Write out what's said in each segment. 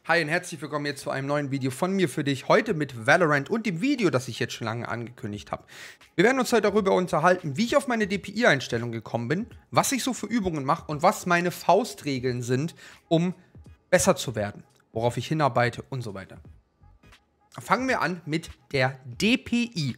Hi und herzlich willkommen jetzt zu einem neuen Video von mir für dich. Heute mit Valorant und dem Video, das ich jetzt schon lange angekündigt habe. Wir werden uns heute darüber unterhalten, wie ich auf meine DPI-Einstellung gekommen bin, was ich so für Übungen mache und was meine Faustregeln sind, um besser zu werden, worauf ich hinarbeite und so weiter. Fangen wir an mit der DPI.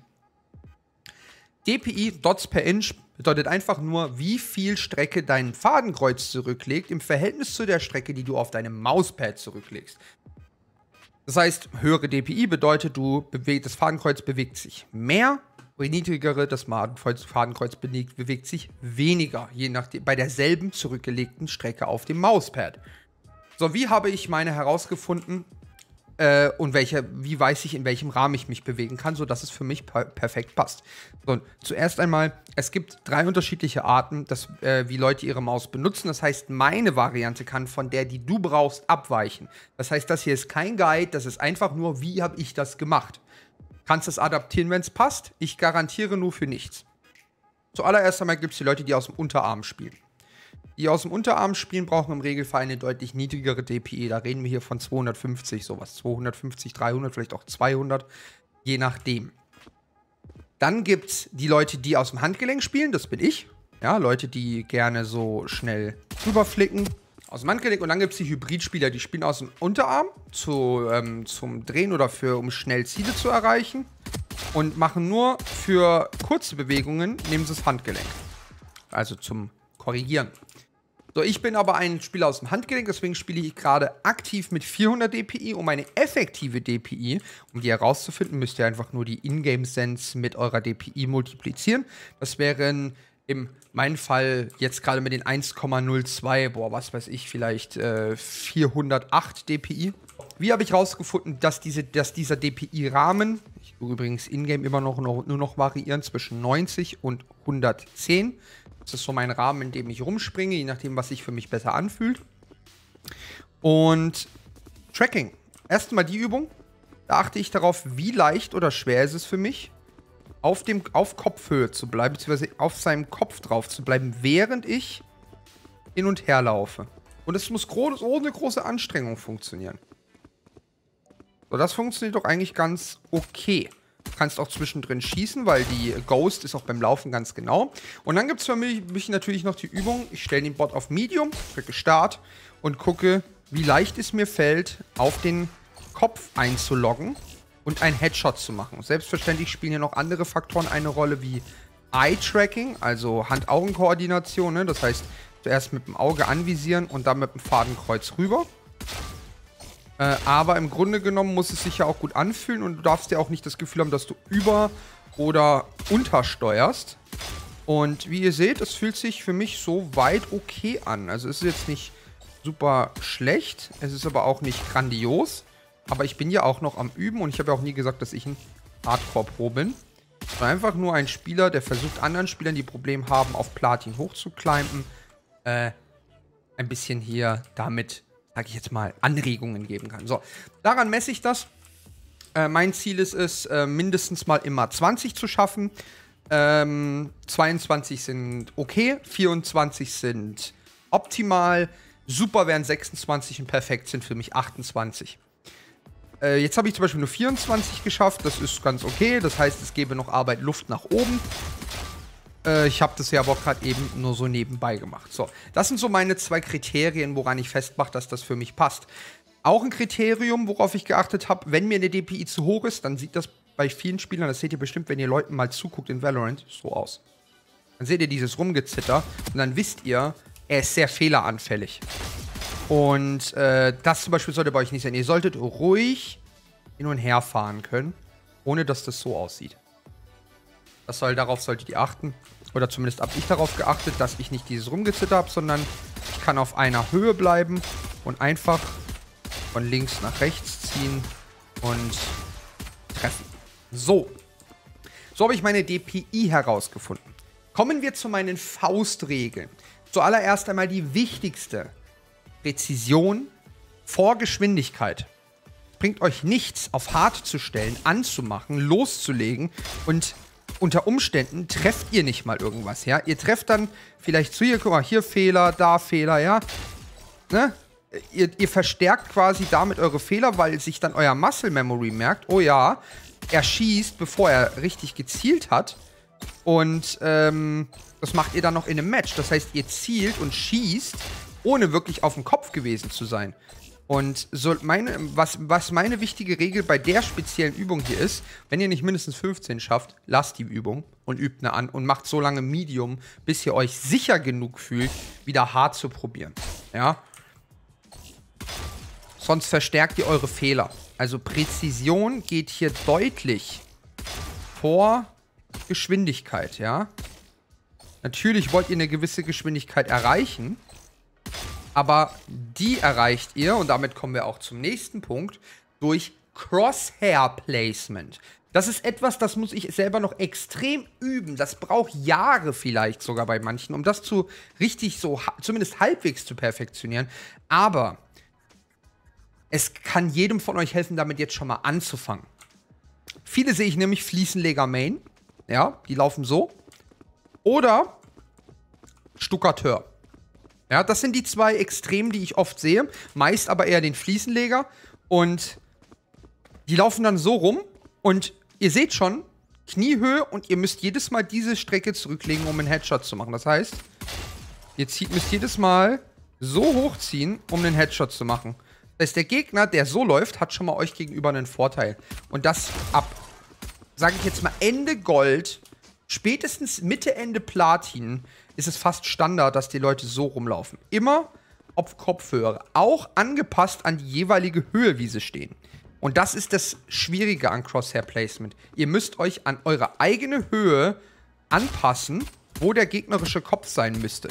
DPI, Dots per Inch, bedeutet einfach nur, wie viel Strecke dein Fadenkreuz zurücklegt im Verhältnis zu der Strecke, die du auf deinem Mauspad zurücklegst. Das heißt, höhere DPI bedeutet, das Fadenkreuz bewegt sich mehr, und niedrigere, das Fadenkreuz bewegt sich weniger, je nachdem, bei derselben zurückgelegten Strecke auf dem Mauspad. So, wie habe ich meine herausgefunden? Und wie weiß ich, in welchem Rahmen ich mich bewegen kann, sodass es für mich perfekt passt. So, zuerst einmal, es gibt 3 unterschiedliche Arten, wie Leute ihre Maus benutzen. Das heißt, meine Variante kann von der, die du brauchst, abweichen. Das heißt, das hier ist kein Guide, das ist einfach nur, wie habe ich das gemacht. Kannst es adaptieren, wenn es passt. Ich garantiere nur für nichts. Zuallererst einmal gibt es die Leute, die aus dem Unterarm spielen. Die aus dem Unterarm spielen, brauchen im Regelfall eine deutlich niedrigere DPI. Da reden wir hier von 250, sowas. 250, 300, vielleicht auch 200, je nachdem. Dann gibt es die Leute, die aus dem Handgelenk spielen, das bin ich. Ja, Leute, die gerne so schnell rüberflicken. Aus dem Handgelenk. Und dann gibt es die Hybridspieler, die spielen aus dem Unterarm zum Drehen oder um schnell Ziele zu erreichen. Und machen nur für kurze Bewegungen, nehmen sie das Handgelenk. Also zum Korrigieren. So, ich bin aber ein Spieler aus dem Handgelenk, deswegen spiele ich gerade aktiv mit 400 DPI. Um meine effektive DPI, um die herauszufinden, müsst ihr einfach nur die Ingame-Sense mit eurer DPI multiplizieren. Das wären in meinem Fall jetzt gerade mit den 1,02, was weiß ich, vielleicht 408 DPI. Wie habe ich herausgefunden, dass dieser DPI-Rahmen, ich tue übrigens Ingame immer nur noch variieren, zwischen 90 und 110. Das ist so mein Rahmen, in dem ich rumspringe, je nachdem, was sich für mich besser anfühlt. Und Tracking. Erstmal die Übung. Da achte ich darauf, wie leicht oder schwer ist es für mich, auf Kopfhöhe zu bleiben, beziehungsweise auf seinem Kopf drauf zu bleiben, während ich hin und her laufe. Und es muss ohne große Anstrengung funktionieren. So, das funktioniert doch eigentlich ganz okay. Du kannst auch zwischendrin schießen, weil die Ghost ist auch beim Laufen ganz genau. Und dann gibt es für mich natürlich noch die Übung, ich stelle den Bot auf Medium, drücke Start und gucke, wie leicht es mir fällt, auf den Kopf einzuloggen und einen Headshot zu machen. Selbstverständlich spielen hier noch andere Faktoren eine Rolle, wie Eye-Tracking, also Hand-Augen-Koordination. Ne? Das heißt, zuerst mit dem Auge anvisieren und dann mit dem Fadenkreuz rüber. Aber im Grunde genommen muss es sich ja auch gut anfühlen und du darfst ja auch nicht das Gefühl haben, dass du über- oder untersteuerst. Und wie ihr seht, es fühlt sich für mich so weit okay an. Also es ist jetzt nicht super schlecht, es ist aber auch nicht grandios. Aber ich bin ja auch noch am Üben und ich habe ja auch nie gesagt, dass ich ein Hardcore-Pro bin. Ich bin einfach nur ein Spieler, der versucht, anderen Spielern, die Probleme haben, auf Platin hochzuklimben, ein bisschen hier damit, sag ich jetzt mal, Anregungen geben kann. So, daran messe ich das. Mein Ziel ist es, mindestens mal immer 20 zu schaffen. 22 sind okay, 24 sind optimal, super wären 26 und perfekt sind für mich 28. Jetzt habe ich zum Beispiel nur 24 geschafft, das ist ganz okay, das heißt, es gäbe noch Luft nach oben. Ich habe das ja aber auch gerade eben nur so nebenbei gemacht. So, das sind so meine 2 Kriterien, woran ich festmache, dass das für mich passt. Auch ein Kriterium, worauf ich geachtet habe, wenn mir eine DPI zu hoch ist, dann sieht das bei vielen Spielern, das seht ihr bestimmt, wenn ihr Leuten mal zuguckt in Valorant, so aus. Dann seht ihr dieses Rumgezitter und dann wisst ihr, er ist sehr fehleranfällig. Und das zum Beispiel sollte bei euch nicht sein. Ihr solltet ruhig hin und her fahren können, ohne dass das so aussieht. Darauf solltet ihr achten. Oder zumindest habe ich darauf geachtet, dass ich nicht dieses Rumgezitter habe, sondern ich kann auf einer Höhe bleiben und einfach von links nach rechts ziehen und treffen. So. So habe ich meine DPI herausgefunden. Kommen wir zu meinen Faustregeln. Zuallererst einmal die wichtigste. Präzision vor Geschwindigkeit. Bringt euch nichts, auf hart zu stellen, anzumachen, loszulegen und unter Umständen trefft ihr nicht mal irgendwas, ja. Ihr trefft dann vielleicht zu hier, guck mal, hier Fehler, da Fehler, ja. Ne? ihr verstärkt quasi damit eure Fehler, weil sich dann euer Muscle Memory merkt, oh ja, er schießt, bevor er richtig gezielt hat. Und das macht ihr dann noch in einem Match. Das heißt, ihr zielt und schießt, ohne wirklich auf dem Kopf gewesen zu sein. Und so was meine wichtige Regel bei der speziellen Übung hier ist, wenn ihr nicht mindestens 15 schafft, lasst die Übung und übt eine an und macht so lange Medium, bis ihr euch sicher genug fühlt, wieder hart zu probieren. Ja? Sonst verstärkt ihr eure Fehler. Also Präzision geht hier deutlich vor Geschwindigkeit, ja. Natürlich wollt ihr eine gewisse Geschwindigkeit erreichen, aber die erreicht ihr, und damit kommen wir auch zum nächsten Punkt, durch Crosshair Placement. Das ist etwas, das muss ich selber noch extrem üben. Das braucht Jahre vielleicht sogar bei manchen, um das richtig so zumindest halbwegs zu perfektionieren. Aber es kann jedem von euch helfen, damit jetzt schon mal anzufangen. Viele sehe ich nämlich Fliesenleger Main. Ja, die laufen so. Oder Stuckateur. Ja, das sind die zwei Extremen, die ich oft sehe. Meist aber eher den Fliesenleger. Und die laufen dann so rum. Und ihr seht schon, Kniehöhe. Und ihr müsst jedes Mal diese Strecke zurücklegen, um einen Headshot zu machen. Das heißt, ihr müsst jedes Mal so hochziehen, um einen Headshot zu machen. Das heißt, der Gegner, der so läuft, hat schon mal euch gegenüber einen Vorteil. Und das ab, sage ich jetzt mal, Ende Gold, spätestens Mitte, Ende Platin, ist es fast Standard, dass die Leute so rumlaufen. Immer auf Kopfhörer. Auch angepasst an die jeweilige Höhe, wie sie stehen. Und das ist das Schwierige an Crosshair Placement. Ihr müsst euch an eure eigene Höhe anpassen, wo der gegnerische Kopf sein müsste.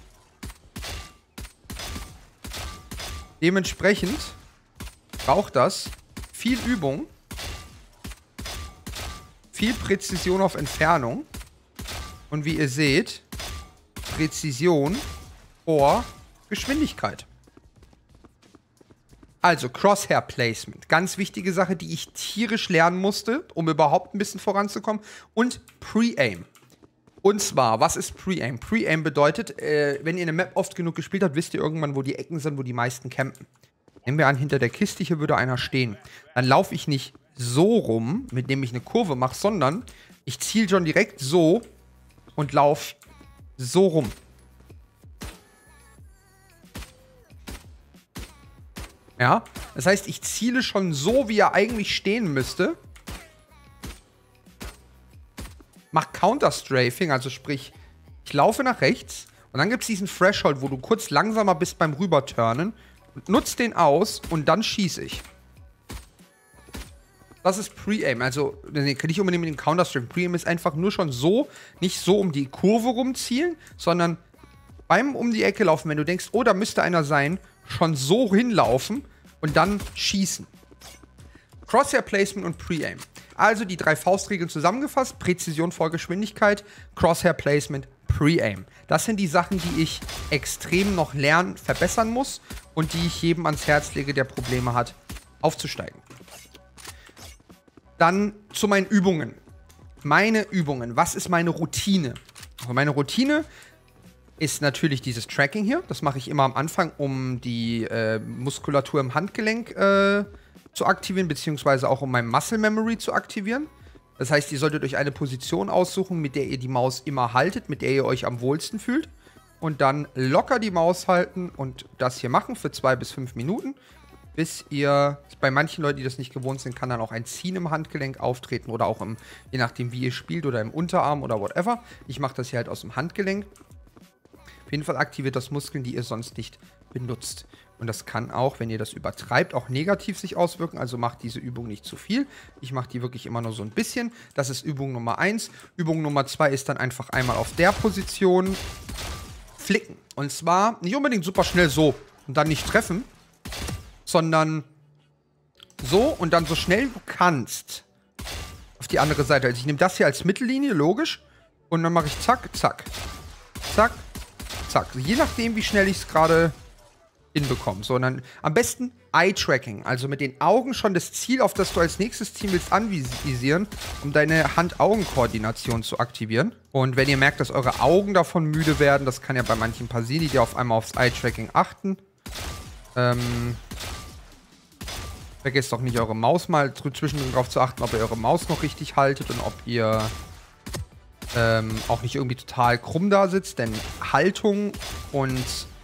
Dementsprechend braucht das viel Übung, viel Präzision auf Entfernung und wie ihr seht, Präzision vor Geschwindigkeit. Also Crosshair Placement, ganz wichtige Sache, die ich tierisch lernen musste, um überhaupt ein bisschen voranzukommen. Und Pre-Aim. Und zwar, was ist Pre-Aim? Pre-Aim bedeutet, wenn ihr eine Map oft genug gespielt habt, wisst ihr irgendwann, wo die Ecken sind, wo die meisten campen. Nehmen wir an, hinter der Kiste hier würde einer stehen. Dann laufe ich nicht so rum, mit dem ich eine Kurve mache, sondern ich ziele schon direkt so und laufe so rum. Ja, das heißt, ich ziele schon so, wie er eigentlich stehen müsste. Mach Counter-Strafing, also sprich, ich laufe nach rechts und dann gibt es diesen Threshold, wo du kurz langsamer bist beim Rüberturnen und nutzt den aus und dann schieße ich. Das ist Pre-Aim, also nicht unbedingt mit dem Counter-Strafing. Pre-Aim ist einfach nur schon so, nicht so um die Kurve rumzielen, sondern beim um die Ecke laufen, wenn du denkst, oh, da müsste einer sein, schon so hinlaufen und dann schießen. Crosshair Placement und Pre-Aim. Also die 3 Faustregeln zusammengefasst. Präzision vor Geschwindigkeit, Crosshair Placement, Pre-Aim. Das sind die Sachen, die ich extrem noch lernen, verbessern muss und die ich jedem ans Herz lege, der Probleme hat, aufzusteigen. Dann zu meinen Übungen. Meine Übungen. Was ist meine Routine? Also meine Routine ist natürlich dieses Tracking hier. Das mache ich immer am Anfang, um die Muskulatur im Handgelenk zu aktivieren, beziehungsweise auch um mein Muscle Memory zu aktivieren. Das heißt, ihr solltet euch eine Position aussuchen, mit der ihr die Maus immer haltet, mit der ihr euch am wohlsten fühlt. Und dann locker die Maus halten und das hier machen für 2 bis 5 Minuten. Bis ihr, bei manchen Leuten, die das nicht gewohnt sind, kann dann auch ein Ziehen im Handgelenk auftreten oder auch je nachdem, wie ihr spielt oder im Unterarm oder whatever. Ich mache das hier halt aus dem Handgelenk. Auf jeden Fall aktiviert das Muskeln, die ihr sonst nicht benutzt. Und das kann auch, wenn ihr das übertreibt, auch negativ sich auswirken. Also macht diese Übung nicht zu viel. Ich mache die wirklich immer nur so ein bisschen. Das ist Übung Nummer 1. Übung Nummer 2 ist dann einfach einmal auf der Position flicken. Und zwar nicht unbedingt super schnell so und dann nicht treffen, sondern so und dann so schnell du kannst auf die andere Seite. Also ich nehme das hier als Mittellinie, logisch. Und dann mache ich zack, zack, zack, zack. Je nachdem, wie schnell ich es gerade hinbekommen. So, und dann am besten Eye-Tracking, also mit den Augen schon das Ziel, auf das du als nächstes Ziel willst, anvisieren, um deine Hand-Augen-Koordination zu aktivieren. Und wenn ihr merkt, dass eure Augen davon müde werden, das kann ja bei manchen passieren, die auf einmal aufs Eye-Tracking achten, Vergesst auch nicht, eure Maus mal zwischendurch darauf zu achten, ob ihr eure Maus noch richtig haltet und ob ihr auch nicht irgendwie total krumm da sitzt, denn Haltung und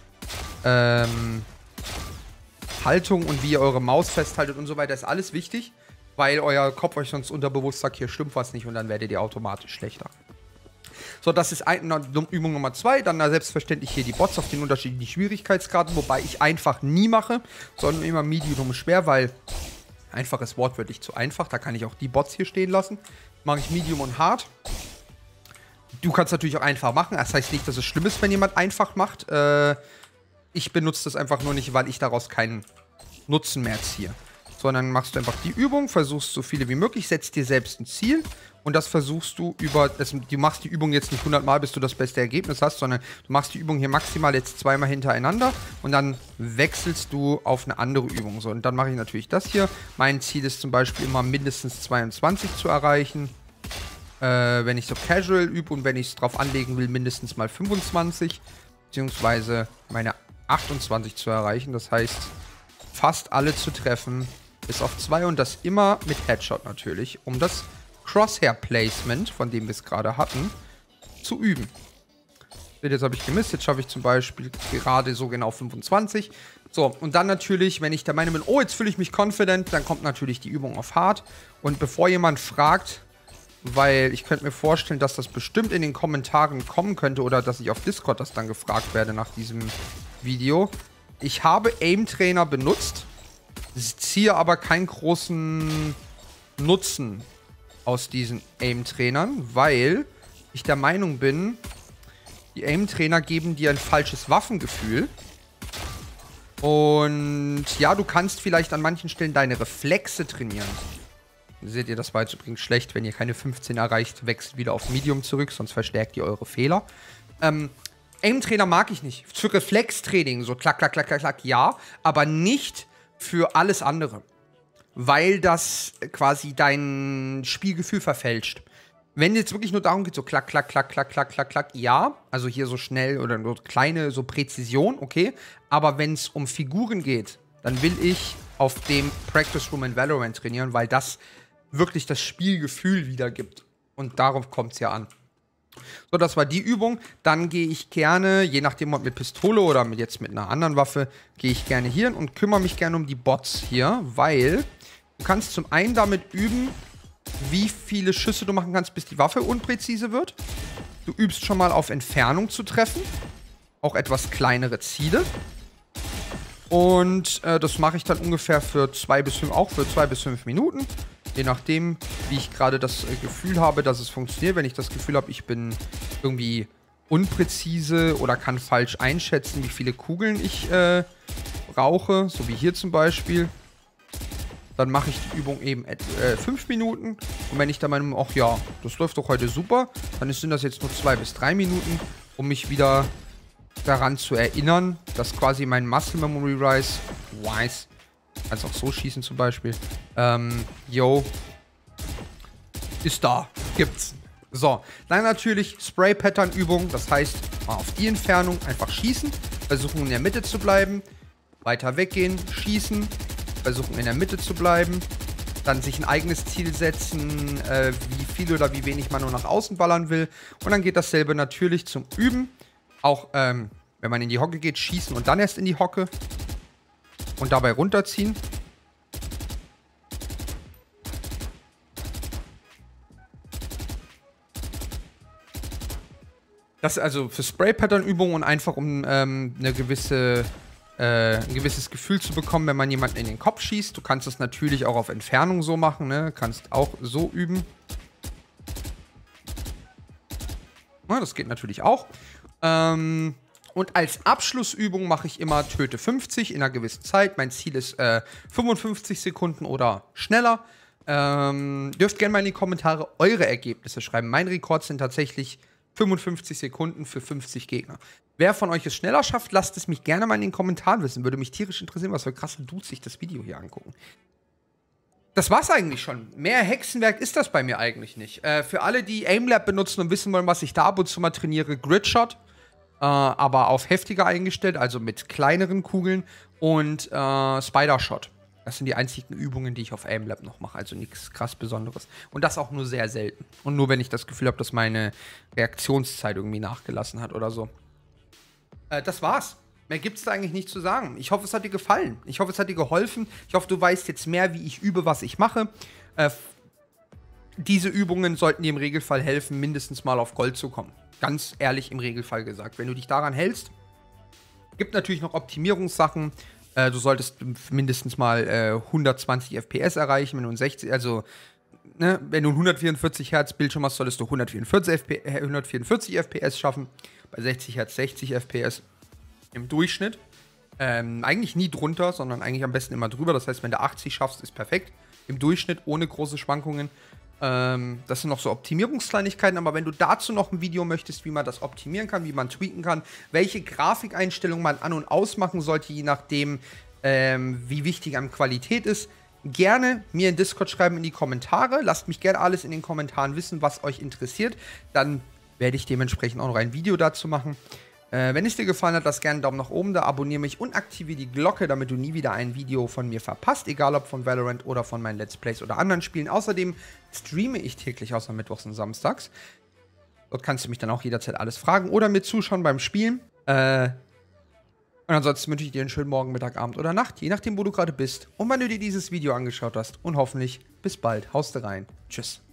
wie ihr eure Maus festhaltet und so weiter ist alles wichtig, weil euer Kopf euch sonst unterbewusst sagt, hier stimmt was nicht und dann werdet ihr automatisch schlechter. So, das ist Übung Nummer 2. Dann selbstverständlich hier die Bots auf den unterschiedlichen Schwierigkeitsgraden, wobei ich einfach nie mache, sondern immer Medium schwer, weil einfach ist wortwörtlich zu einfach. Da kann ich auch die Bots hier stehen lassen. Mache ich Medium und Hard. Du kannst natürlich auch einfach machen. Das heißt nicht, dass es schlimm ist, wenn jemand einfach macht. Ich benutze das einfach nur nicht, weil ich daraus keinen Nutzen mehr ziehe. Sondern machst du einfach die Übung, versuchst so viele wie möglich, setzt dir selbst ein Ziel und das versuchst du du machst die Übung jetzt nicht 100 Mal, bis du das beste Ergebnis hast, sondern du machst die Übung hier maximal jetzt 2-mal hintereinander und dann wechselst du auf eine andere Übung. So, und dann mache ich natürlich das hier. Mein Ziel ist zum Beispiel immer mindestens 22 zu erreichen. Wenn ich so casual übe und wenn ich es drauf anlegen will, mindestens mal 25, beziehungsweise meine 28 zu erreichen. Das heißt, fast alle zu treffen, bis auf 2 und das immer mit Headshot natürlich, um das Crosshair-Placement, von dem wir es gerade hatten, zu üben. Jetzt habe ich gemisst, jetzt schaffe ich zum Beispiel gerade so genau 25. So, und dann natürlich, wenn ich der Meinung bin, oh, jetzt fühle ich mich confident, dann kommt natürlich die Übung auf Hard. Und bevor jemand fragt, weil ich könnte mir vorstellen, dass das bestimmt in den Kommentaren kommen könnte oder dass ich auf Discord das dann gefragt werde nach diesem Video. Ich habe Aim-Trainer benutzt, ziehe aber keinen großen Nutzen aus diesen Aim-Trainern, weil ich der Meinung bin, die Aim-Trainer geben dir ein falsches Waffengefühl. Und ja, du kannst vielleicht an manchen Stellen deine Reflexe trainieren. Seht ihr, das war jetzt übrigens schlecht, wenn ihr keine 15 erreicht, wechselt wieder auf Medium zurück, sonst verstärkt ihr eure Fehler. Aim-Trainer mag ich nicht. Für Reflextraining, so klack, klack, klack, klack, klack, ja, aber nicht für alles andere. Weil das quasi dein Spielgefühl verfälscht. Wenn jetzt wirklich nur darum geht, so klack, klack, klack, klack, klack, klack, klack, ja, also hier so schnell oder nur kleine, so Präzision, okay, aber wenn es um Figuren geht, dann will ich auf dem Practice Room in Valorant trainieren, weil das wirklich das Spielgefühl wiedergibt. Und darauf kommt es ja an. So, das war die Übung. Dann gehe ich gerne, je nachdem ob mit Pistole oder jetzt mit einer anderen Waffe, gehe ich gerne hier und kümmere mich gerne um die Bots hier, weil du kannst zum einen damit üben, wie viele Schüsse du machen kannst, bis die Waffe unpräzise wird. Du übst schon mal auf Entfernung zu treffen. Auch etwas kleinere Ziele. Und das mache ich dann ungefähr für 2 bis 5 Minuten. Je nachdem, wie ich gerade das Gefühl habe, dass es funktioniert. Wenn ich das Gefühl habe, ich bin irgendwie unpräzise oder kann falsch einschätzen, wie viele Kugeln ich brauche, so wie hier zum Beispiel, dann mache ich die Übung eben 5 Minuten. Und wenn ich der Meinung bin, ach ja, das läuft doch heute super, dann sind das jetzt nur 2 bis 3 Minuten, um mich wieder daran zu erinnern, dass quasi mein Muscle Memory Rise, kannst auch so schießen zum Beispiel, ist da, gibt's. So, dann natürlich Spray-Pattern-Übung, das heißt, mal auf die Entfernung einfach schießen, versuchen in der Mitte zu bleiben, weiter weggehen, schießen, versuchen in der Mitte zu bleiben, dann sich ein eigenes Ziel setzen, wie viel oder wie wenig man nur nach außen ballern will. Und dann geht dasselbe natürlich zum Üben. Auch wenn man in die Hocke geht, schießen und dann erst in die Hocke. Und dabei runterziehen. Das ist also für Spray-Pattern-Übungen und einfach um ein gewisses Gefühl zu bekommen, wenn man jemanden in den Kopf schießt. Du kannst das natürlich auch auf Entfernung so machen, ne? Kannst auch so üben. Ja, das geht natürlich auch. Und als Abschlussübung mache ich immer Töte 50 in einer gewissen Zeit. Mein Ziel ist 55 Sekunden oder schneller. Dürft gerne mal in die Kommentare eure Ergebnisse schreiben. Mein Rekord sind tatsächlich 55 Sekunden für 50 Gegner. Wer von euch es schneller schafft, lasst es mich gerne mal in den Kommentaren wissen. Würde mich tierisch interessieren, was für krasse Dudes sich das Video hier angucken. Das war's eigentlich schon. Mehr Hexenwerk ist das bei mir eigentlich nicht. Für alle, die Aimlab benutzen und wissen wollen, was ich da ab und zu mal trainiere, Gridshot. aber auf heftiger eingestellt, also mit kleineren Kugeln und Spider-Shot. Das sind die einzigen Übungen, die ich auf Aimlab noch mache, also nichts krass Besonderes. Und das auch nur sehr selten. Und nur, wenn ich das Gefühl habe, dass meine Reaktionszeit irgendwie nachgelassen hat oder so. Das war's. Mehr gibt's da eigentlich nicht zu sagen. Ich hoffe, es hat dir gefallen. Ich hoffe, es hat dir geholfen. Ich hoffe, du weißt jetzt mehr, wie ich übe, was ich mache. Diese Übungen sollten dir im Regelfall helfen, mindestens mal auf Gold zu kommen. Ganz ehrlich im Regelfall gesagt. Wenn du dich daran hältst, gibt natürlich noch Optimierungssachen. Du solltest mindestens mal 120 FPS erreichen, wenn du ein 60, also ne, wenn du ein 144 Hertz Bildschirm hast, solltest du 144 FPS schaffen. Bei 60 Hertz 60 FPS im Durchschnitt. Eigentlich nie drunter, sondern eigentlich am besten immer drüber. Das heißt, wenn du 80 schaffst, ist perfekt. Im Durchschnitt ohne große Schwankungen. Das sind noch so Optimierungskleinigkeiten, aber wenn du dazu noch ein Video möchtest, wie man das optimieren kann, wie man tweaken kann, welche Grafikeinstellungen man an- und ausmachen sollte, je nachdem, wie wichtig an Qualität ist, gerne mir in Discord schreiben in die Kommentare. Lasst mich gerne alles in den Kommentaren wissen, was euch interessiert. Dann werde ich dementsprechend auch noch ein Video dazu machen. Wenn es dir gefallen hat, lass gerne einen Daumen nach oben da, abonniere mich und aktiviere die Glocke, damit du nie wieder ein Video von mir verpasst, egal ob von Valorant oder von meinen Let's Plays oder anderen Spielen. Außerdem streame ich täglich außer mittwochs und samstags. Dort kannst du mich dann auch jederzeit alles fragen oder mir zuschauen beim Spielen. Und ansonsten wünsche ich dir einen schönen Morgen, Mittag, Abend oder Nacht, je nachdem, wo du gerade bist und wann du dir dieses Video angeschaut hast. Und hoffentlich bis bald. Haust rein. Tschüss.